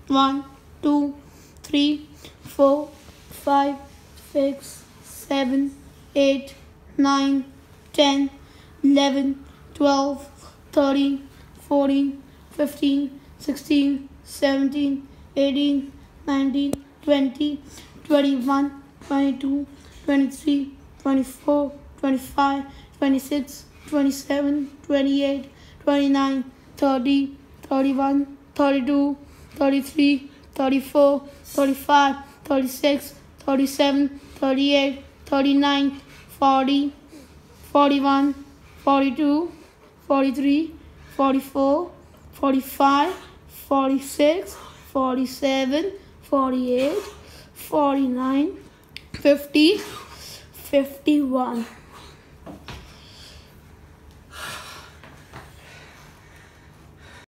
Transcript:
1, 2, 3, 4, 5, 6, 7, 8, 9, 10, 11, 12, 13, 14, 15, 16, 17, 18, 19, 20, 21, 22, 23, 24, 25, 26, 27, 28, 29, 30, 31, 32, 33, 34, 35, 36, 37, 38, 39, 40, 41, 42, 43, 44, 45, 46, 47, 48, 49, 50, 51.